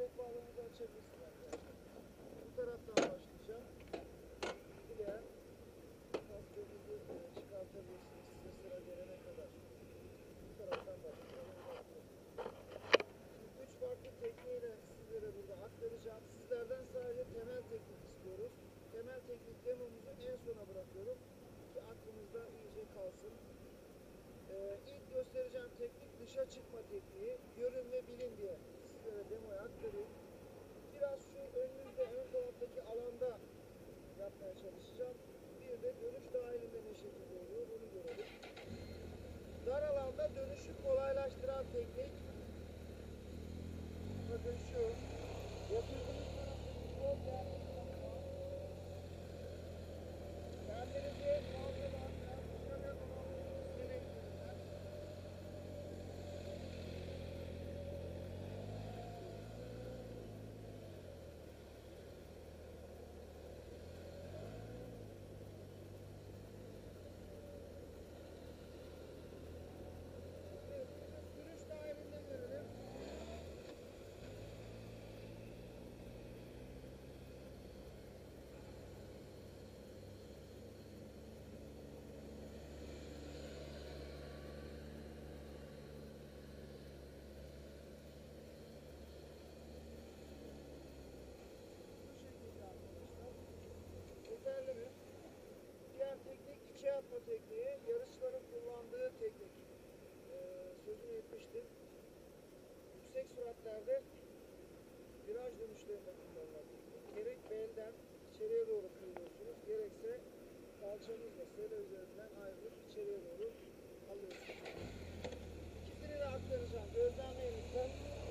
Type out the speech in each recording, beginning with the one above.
tek bağlamızı açabilirsin arkadaşlar. Bu taraftan başlayacağım. Dileyen kaskınızı çıkartabilirsiniz. Size sıra gelene kadar. Bu taraftan başlayacağım. Üç farklı tekniğiyle sizlere burada aktaracağım. Sizlerden sadece temel teknik istiyoruz. Temel teknik demomuzu en sona bırakıyorum ki aklınızda iyice kalsın. İlk göstereceğim teknik dışa çıkma tekniği. Görün ve bilin diye sizlere demoyu aktarayım. Biraz şu önünüzde, ön taraftaki alanda yapmaya çalışacağım. Bir de dönüş dahilinde ne şekilde oluyor bunu görelim. Dar alanda dönüşü kolaylaştıran teknik. Bakın şu. Yapırdığınız taraftaki yol kendinizi fazladan dışarıya doğru istemektedirler. Sürüş dahilinde görelim. Bu şekilde arkadaşlar. Yeterli mi? Diğer teknik içe atma tekniği. Yarışların kullandığı teknik. Sözünü etmiştim. Yüksek süratlerde viraj dönüşlerinde kullanılan teknik. Gerek belden içeriye doğru kıyıyorsunuz, gerekse kalçanızla sele üzerinden ayrılıp içeriye doğru alıyorsunuz. İkisini de aktaracağım. Gözlemleyin lütfen.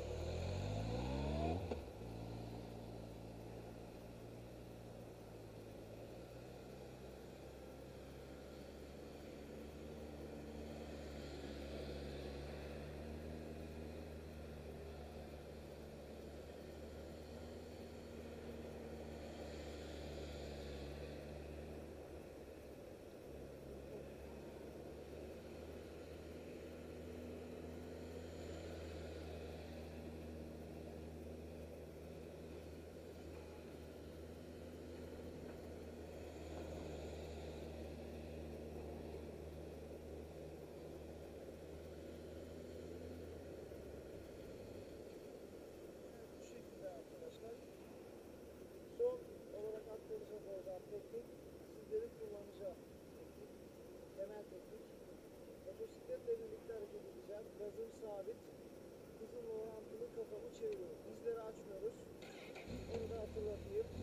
Bu şekilde arkadaşlar. Son olarak aktaracak olduğum teknik sizlerin kullanacağı teknik. Temel teknik. Motosikletle birlikte hareket edeceğim. Gazım sabit. Hızımla orantılı kafamı çeviriyorum. Dizleri açmıyoruz. Onu da hatırlatayım.